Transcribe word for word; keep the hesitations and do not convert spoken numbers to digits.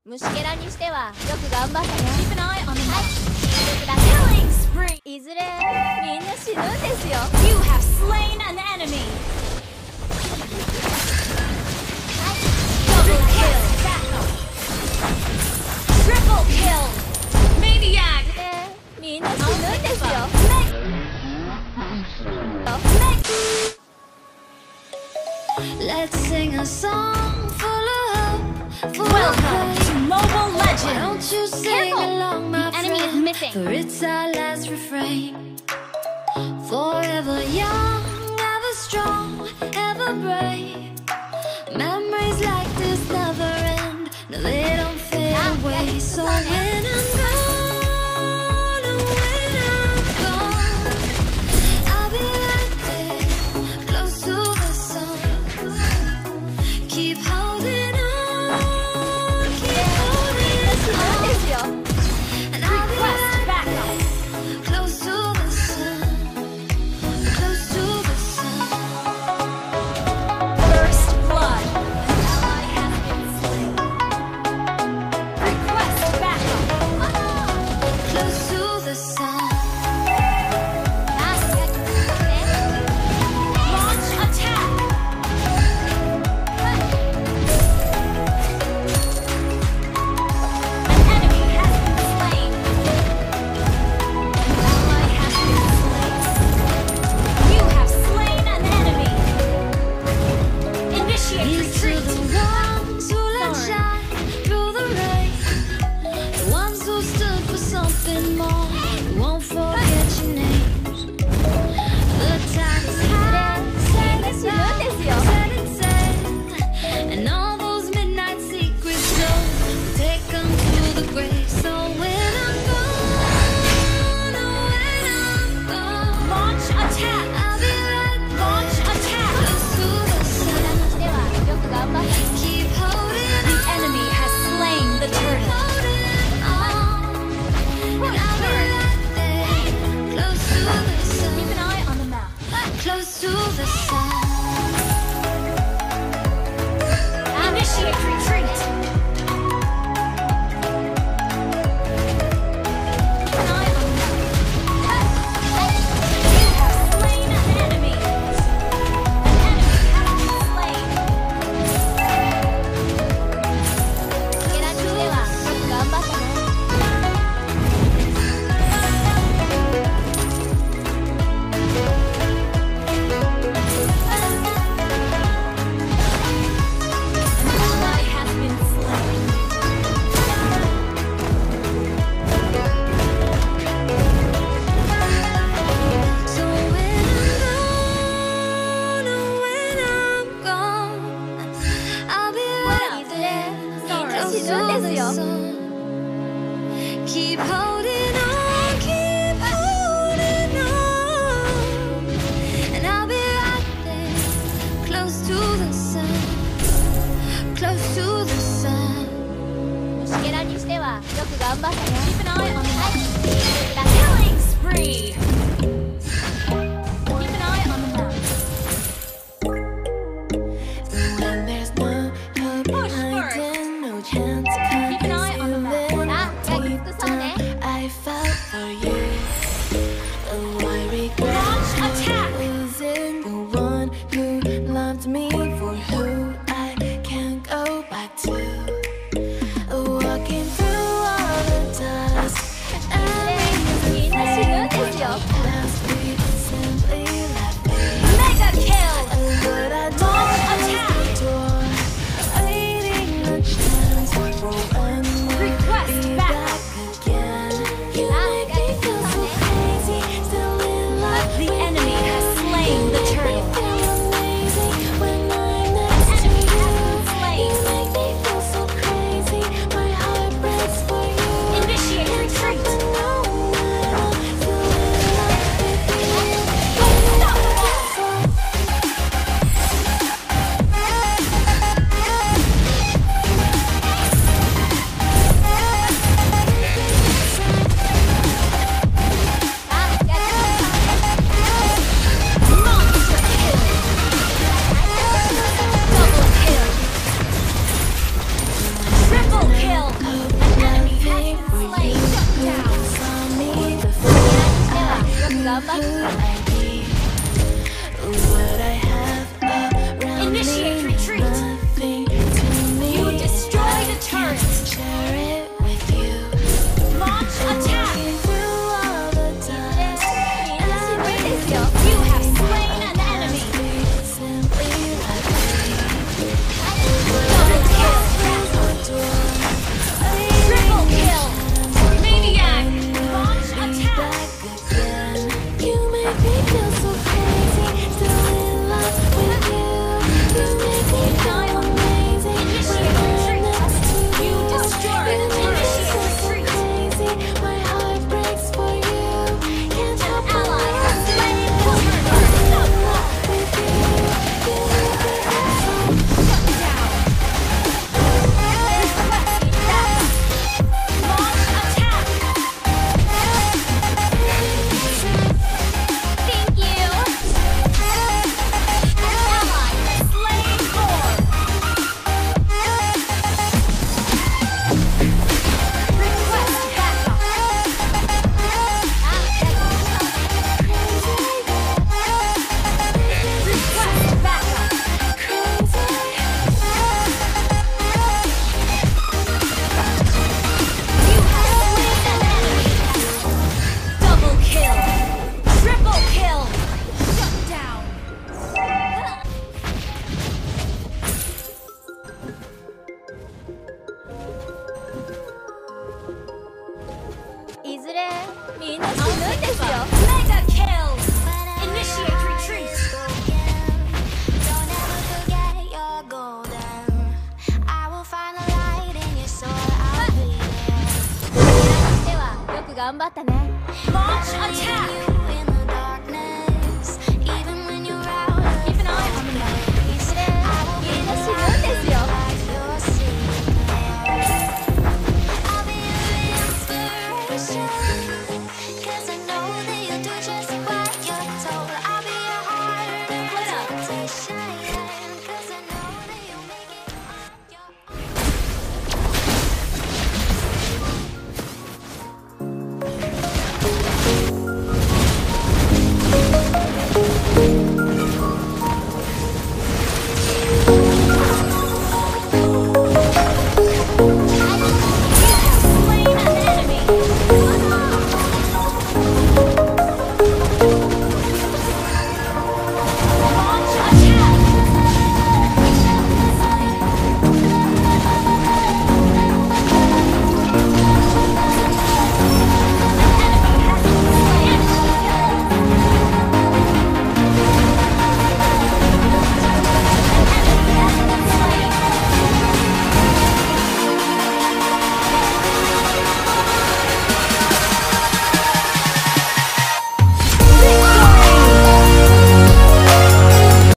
虫けらにしてはよく頑張ったね。 Keep an eye on the map. killing spree。いずれみんな死ぬんですよ。 You have slain an enemy. Double kill. Triple kill. Maniac. みんな死ぬんですよ。 Let's sing a song full of hope. Full Welcome of to Mobile Why Legends. don't you sing Careful. along, my The enemy is friend? missing. For it's our last refrain. Forever young, ever strong, ever brave. Memories like this never end. No, they don't fade Ah, away. yeah, So it's on when I'm gone, oh, when I'm gone, I'll be right there, close to the sun. Keep holding on, keep holding 死ぬんですよ。 on. And I'll be Request right backup. there, close to the sun, close to the sun. First blood. An ally has been slain. Request backup. Close to the sun. あ、ね。 Launch attack. An enemy has been slain. An ally has been slain. You have slain an enemy. Initiate These are retreat. the ones who let shine through the rain. The ones who stood for something more. We won't forget your names. The time is high, set it down, set it sail. And all those midnight secrets show. We'll take them to the grave. So when I'm gone, oh, when I'm gone, Launch attack. I'll be right there, Launch attack. close to the sun. ではよく頑張った。 Keep holding The on, enemy has slain the turtle. holding on. And I'll be right there, close to the sun, Keep an eye on the map. close to the sun. Initiate retreat. Keep an eye on the map. You have slain an enemy. An enemy has been slain. 虫けらにしてはよく頑張ったね。 An ally has been slain. So when I'm gone, oh, when I'm gone, I'll be right there, close to the sun. Keep holding on, keep holding on. And I'll be right there, close to the sun, close to the sun. 虫けらにしてはよく頑張ったね。 Keep an eye on the map. Killing spree. Keep an eye on the map. When there's no hope, Push I first. did no chance. Keep an eye on the map. あ、じゃあきつくそうね。 I felt for you. Oh, I regret Launch attack. losing the one who loved me for who I can't go back to. Walking through all the dust. みんな死ぬんですよ。 頑張って What I have around Initiate me, retreat. nothing to me. You destroy the turret. Share it with you. Launch attack. Through all the times, みんな死ぬんですよ You have slain an enemy. simply like Double kill. Triple kill. Maniac. Launch attack. back again. You make me feel so crazy, still in love with you. You make me feel amazing. Initiate retreat. Next to You you, destroy the you make me turret. feel so crazy. My heart breaks for you. Can't help but Ally love has you. slain the With you, you make me feel Shut down. Launch attack. Thank you Ally has slain Thor. Request backup. Request backup. You have slain an enemy. Double kill. Triple kill. Shut down. 「いずれみんな死ぬんですよ Mega kill. Initiate retreat. Don't ever forget you're golden. I will find the light in your soul. I'll be there. ではよく頑張ったね Launch attack.